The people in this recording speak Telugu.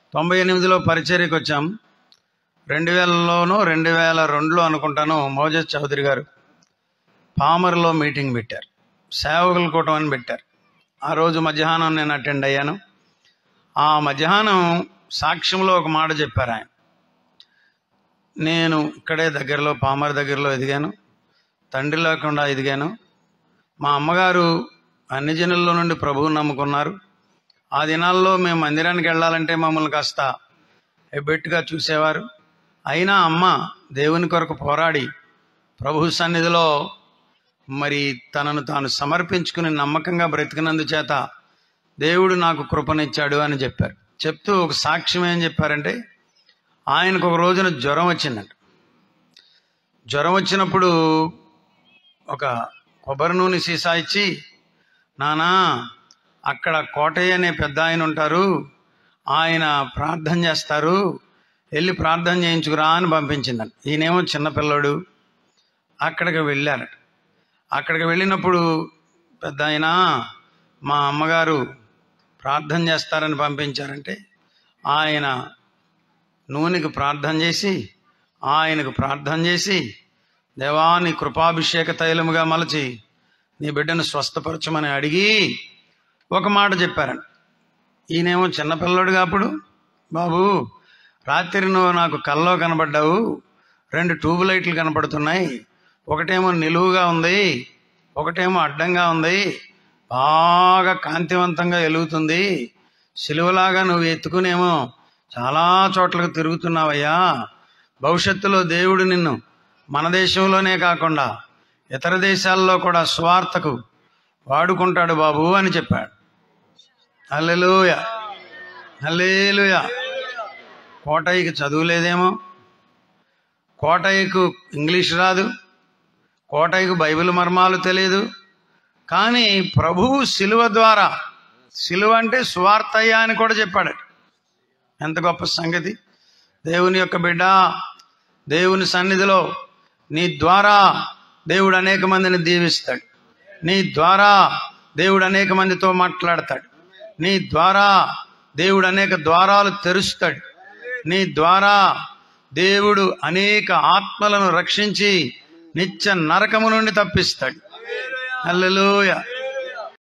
98లో పరిచర్యకు వచ్చాం. 2000లోనో 2002లో అనుకుంటాను మోజెస్ చౌదరి గారు పామర్లో మీటింగ్ పెట్టారు. సేవకుల కూటమి అని పెట్టారు. ఆ రోజు మధ్యాహ్నం నేను అటెండ్ అయ్యాను. ఆ మధ్యాహ్నం సాక్ష్యంలో ఒక మాట చెప్పారు ఆయన. నేను ఇక్కడే దగ్గరలో పామర్ దగ్గరలో ఎదిగాను, తండ్రి లేకుండా ఎదిగాను. మా అమ్మగారు అన్ని జనుల్లో నుండి ప్రభువుని నమ్ముకున్నారు. ఆ దినాల్లో మేము మందిరానికి వెళ్ళాలంటే మమ్మల్ని కాస్త ఎబ్బెట్టుగా చూసేవారు. అయినా అమ్మ దేవుని కొరకు పోరాడి ప్రభు సన్నిధిలో మరి తనను తాను సమర్పించుకుని నమ్మకంగా బ్రతికినందుచేత దేవుడు నాకు కృపనిచ్చాడు అని చెప్పారు. చెప్తూ ఒక సాక్ష్యం ఏం చెప్పారంటే, ఆయనకు ఒక రోజున జ్వరం వచ్చిందంట. జ్వరం వచ్చినప్పుడు ఒక కొబ్బరి నూనె సీసా ఇచ్చి, నానా అక్కడ కోటయ్య అనే పెద్ద ఆయన ఉంటారు, ఆయన ప్రార్థన చేస్తారు, వెళ్ళి ప్రార్థన చేయించుకురా అని పంపించిందంట. ఈయనేమో చిన్నపిల్లడు. అక్కడికి వెళ్ళారు. అక్కడికి వెళ్ళినప్పుడు పెద్ద ఆయన మా అమ్మగారు ప్రార్థన చేస్తారని పంపించారంటే ఆయన నూనెకి ప్రార్థన చేసి ఆయనకు ప్రార్థన చేసి, దేవా నీ కృపాభిషేక తైలముగా మలచి నీ బిడ్డను స్వస్థపరచమని అడిగి ఒక మాట చెప్పారండి. ఈయనేమో చిన్నపిల్లడుగా అప్పుడు, బాబు రాత్రి నువ్వు నాకు కల్లో కనబడ్డావు, 2 ట్యూబ్ లైట్లు కనపడుతున్నాయి, ఒకటేమో నిలువుగా ఉంది, ఒకటేమో అడ్డంగా ఉంది, బాగా కాంతివంతంగా వెలుగుతుంది, సిలువలాగా నువ్వు ఎత్తుకునేమో చాలా చోట్లకు తిరుగుతున్నావయ్యా, భవిష్యత్తులో దేవుడు నిన్ను మన దేశంలోనే కాకుండా ఇతర దేశాల్లో కూడా స్వార్థకు వాడుకుంటాడు బాబు అని చెప్పాడు. హల్లెలూయా, హల్లెలూయా. కోటయ్యకి చదువు లేదేమో, కోటయ్యకు ఇంగ్లీష్ రాదు, కోటయ్యకు బైబిల్ మర్మాలు తెలియదు. కానీ ప్రభువు సిలువ ద్వారా, సిలువ అంటే సువార్తయ్య అని కూడా చెప్పాడు. ఎంత గొప్ప సంగతి! దేవుని యొక్క బిడ్డ, దేవుని సన్నిధిలో నీ ద్వారా దేవుడు అనేక మందిని దీవిస్తాడు. నీ ద్వారా దేవుడు అనేక మందితో మాట్లాడతాడు. నీ ద్వారా దేవుడు అనేక ద్వారాలు తెరుస్తాడు. నీ ద్వారా దేవుడు అనేక ఆత్మలను రక్షించి నిత్య నరకము నుండి తప్పిస్తాడు. హల్లెలూయా.